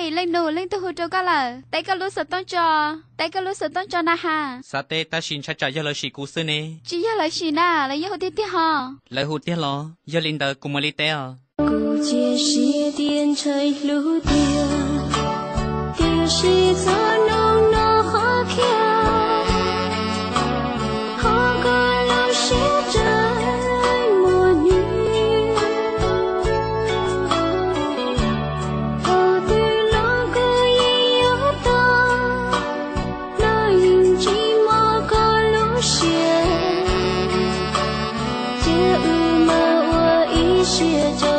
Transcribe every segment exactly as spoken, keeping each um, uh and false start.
tay lên nụ lên tu hú trâu cá là tay cá lú sợ tông cho tay cá lú sợ tông cho na ha sa tê ta xin cha cha giờ lời sĩ cú sư nè chỉ giờ là gì na là giờ hụt tiết ha lời hụt tiết lo giờ linh đời cùng mà li tê à 古街是电吹路电，电是做农农好飘，好个老是真模女，好对老个也有道，那因寂寞个路线，这乌马我一些就。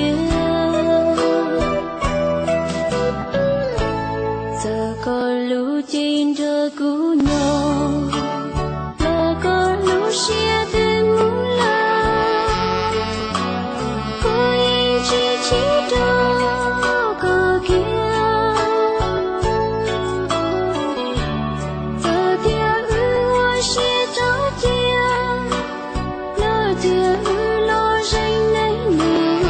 这个路径着姑娘，那个路写的木兰，可以记起这个家。这条路我写着家，那条路老人来路。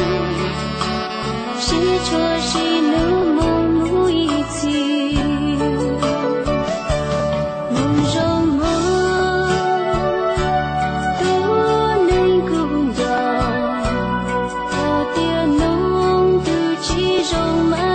是错是路梦路一起，梦中梦都能共到，他的浓度其中满。